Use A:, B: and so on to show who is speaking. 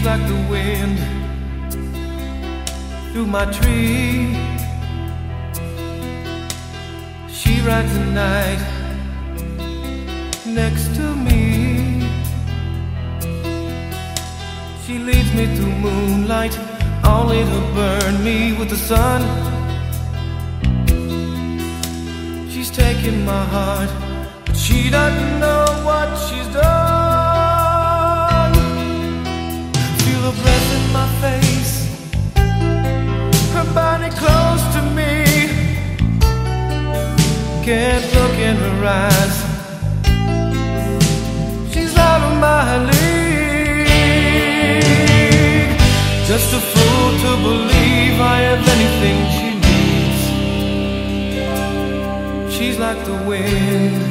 A: She's like the wind through my tree. She rides the night next to me. She leads me through moonlight, only to burn me with the sun. She's taking my heart, but she doesn't know what she's done. Feel her breath in my face, her body close to me. Can't look in her eyes, she's out of my league. Just a fool to believe I have anything she needs. She's like the wind